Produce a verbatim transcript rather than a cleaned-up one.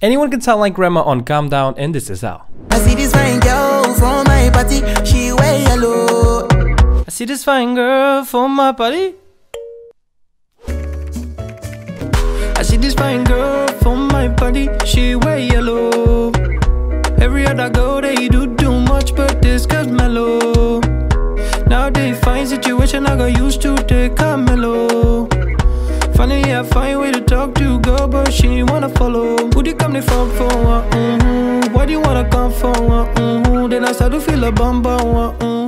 Anyone can sound like Rema on Calm Down, and this is how. I see this fine girl from my party, she wear yellow. I see this fine girl for my party. I see this fine girl from my party, she wear yellow. Every other girl they do too much, but this girl's mellow. Now they find situation I got used to, take a mellow. Finally I find way to talk to girl, but she ain't wanna follow. Who do you come to fuck for? Uh, mm-hmm. Why do you wanna come for? Uh, mm-hmm. Then I start to feel a bum bum. Uh, mm-hmm.